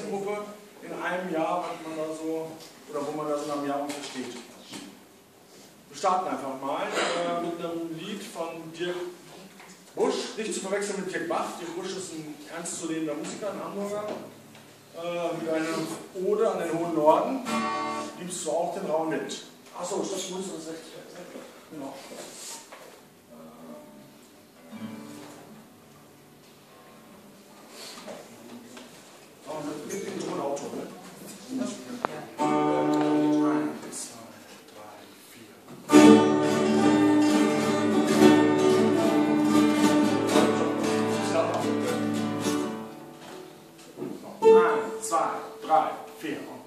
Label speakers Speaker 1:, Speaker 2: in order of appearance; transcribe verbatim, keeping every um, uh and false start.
Speaker 1: Bastelgruppe in einem Jahr, was man da so, oder wo man da so nach einem Jahr versteht. Wir starten einfach mal äh, mit einem Lied von Dirk Busch, nicht zu verwechseln mit Dirk Bach. Dirk Busch ist ein ernstzunehmender Musiker, ein Hamburger, äh, mit einer Ode an den hohen Norden. Liebst du auch den rauen Wind? Achso, ist das gut? Das ist echt, genau. Mit dem Tonauto, ne? Ja. Eins, zwei, drei, vier. Eins, zwei, drei, vier.